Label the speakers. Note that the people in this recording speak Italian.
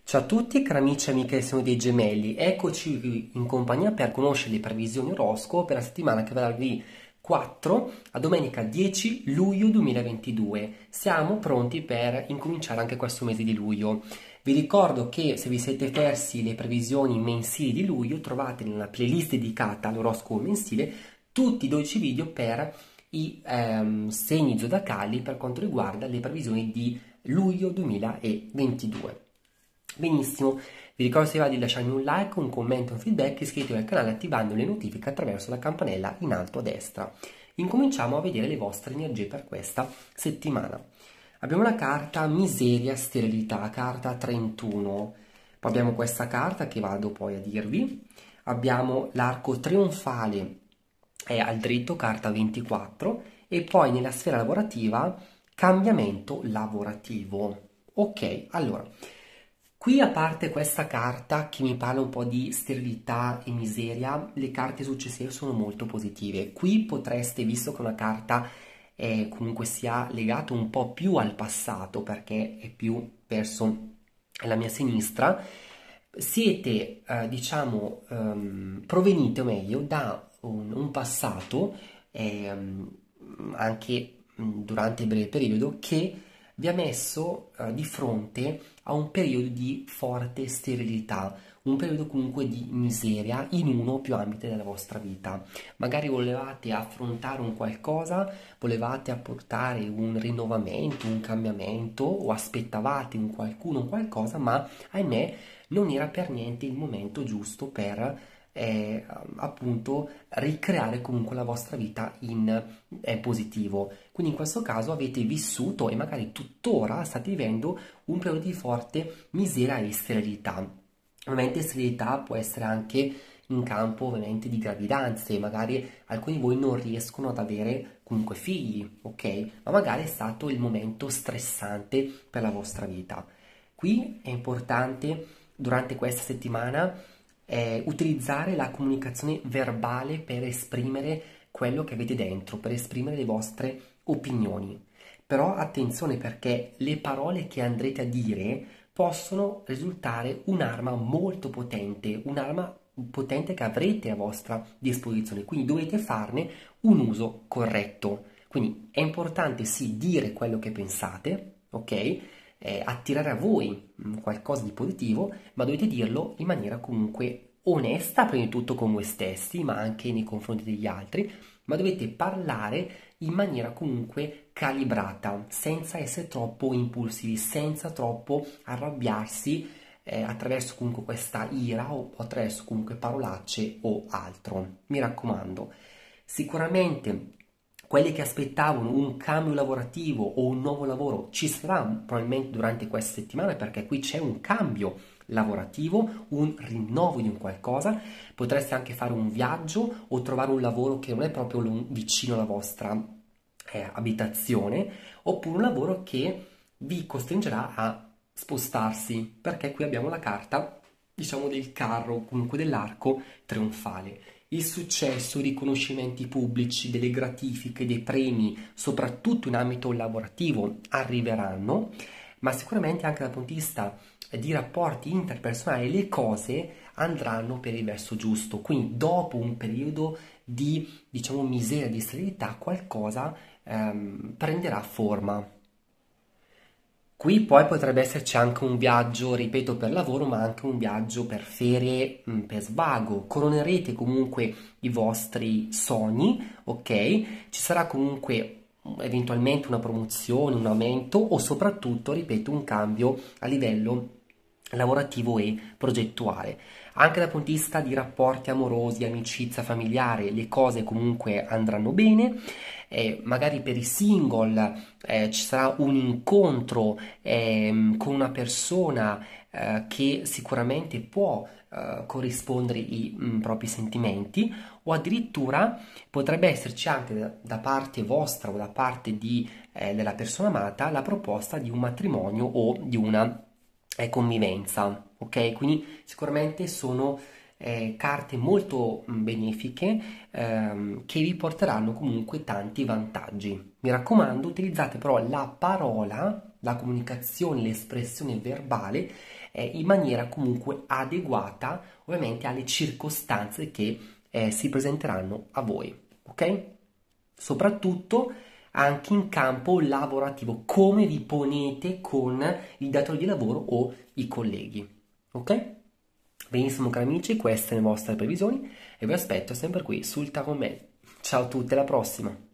Speaker 1: Ciao a tutti, cari amici e amiche che sono dei gemelli, eccoci qui in compagnia per conoscere le previsioni oroscopo per la settimana che va dal lunedì 4 a domenica 10 luglio 2022. Siamo pronti per incominciare anche questo mese di luglio. Vi ricordo che se vi siete persi le previsioni mensili di luglio, trovate nella playlist dedicata all'oroscopo mensile tutti i 12 video per i segni zodiacali per quanto riguarda le previsioni di luglio 2022. Benissimo, vi ricordo se va di lasciarmi un like, un commento, un feedback, iscrivetevi al canale attivando le notifiche attraverso la campanella in alto a destra. Incominciamo a vedere le vostre energie per questa settimana. Abbiamo la carta Miseria Sterilità, carta 31. Poi abbiamo questa carta che vado poi a dirvi. Abbiamo l'arco trionfale al dritto, carta 24. E poi nella sfera lavorativa, cambiamento lavorativo. Ok, allora. Qui, a parte questa carta che mi parla un po' di sterilità e miseria, le carte successive sono molto positive. Qui potreste, visto che una carta comunque sia legata un po' più al passato, perché è più verso la mia sinistra, siete, diciamo, provenite, o meglio, da un passato, anche durante il breve periodo, che vi ha messo di fronte a un periodo di forte sterilità, un periodo comunque di miseria in uno o più ambiti della vostra vita. Magari volevate affrontare un qualcosa, volevate apportare un rinnovamento, un cambiamento o aspettavate un qualcuno, un qualcosa, ma ahimè non era per niente il momento giusto per appunto ricreare comunque la vostra vita in positivo. Quindi in questo caso avete vissuto e magari tuttora state vivendo un periodo di forte miseria e sterilità. Ovviamente sterilità può essere anche in campo ovviamente di gravidanze, magari alcuni di voi non riescono ad avere comunque figli, ok? Ma magari è stato il momento stressante per la vostra vita. Qui è importante durante questa settimana utilizzare la comunicazione verbale per esprimere quello che avete dentro, per esprimere le vostre opinioni. Però attenzione, perché le parole che andrete a dire possono risultare un'arma molto potente, un'arma potente che avrete a vostra disposizione, quindi dovete farne un uso corretto. Quindi è importante sì dire quello che pensate, ok? Attirare a voi qualcosa di positivo, ma dovete dirlo in maniera comunque onesta, prima di tutto con voi stessi, ma anche nei confronti degli altri, ma dovete parlare in maniera comunque calibrata, senza essere troppo impulsivi, senza troppo arrabbiarsi attraverso comunque questa ira o attraverso comunque parolacce o altro. Mi raccomando, sicuramente quelli che aspettavano un cambio lavorativo o un nuovo lavoro ci sarà probabilmente durante questa settimana, perché qui c'è un cambio lavorativo, un rinnovo di un qualcosa. Potreste anche fare un viaggio o trovare un lavoro che non è proprio vicino alla vostra abitazione, oppure un lavoro che vi costringerà a spostarsi, perché qui abbiamo la carta, diciamo, del carro, comunque dell'arco trionfale. Il successo, i riconoscimenti pubblici, delle gratifiche, dei premi, soprattutto in ambito lavorativo, arriveranno, ma sicuramente anche dal punto di vista di rapporti interpersonali le cose andranno per il verso giusto. Quindi dopo un periodo di, diciamo, miseria, di sterilità, qualcosa prenderà forma. Qui poi potrebbe esserci anche un viaggio, ripeto, per lavoro, ma anche un viaggio per ferie, per svago. Coronerete comunque i vostri sogni, ok? Ci sarà comunque eventualmente una promozione, un aumento o soprattutto, ripeto, un cambio a livello lavorativo e progettuale. Anche dal punto di vista di rapporti amorosi, amicizia familiare, le cose comunque andranno bene. Magari per i single ci sarà un incontro con una persona che sicuramente può corrispondere i propri sentimenti, o addirittura potrebbe esserci anche da parte vostra o da parte della persona amata la proposta di un matrimonio o di una convivenza, ok? Quindi sicuramente sono carte molto benefiche che vi porteranno comunque tanti vantaggi. Mi raccomando, utilizzate però la parola la comunicazione, l'espressione verbale in maniera comunque adeguata, ovviamente, alle circostanze che si presenteranno a voi, ok? Soprattutto anche in campo lavorativo, come vi ponete con il datore di lavoro o i colleghi, ok? Benissimo cari amici, queste le vostre previsioni e vi aspetto sempre qui sul Tarot con me. Ciao a tutti, alla prossima!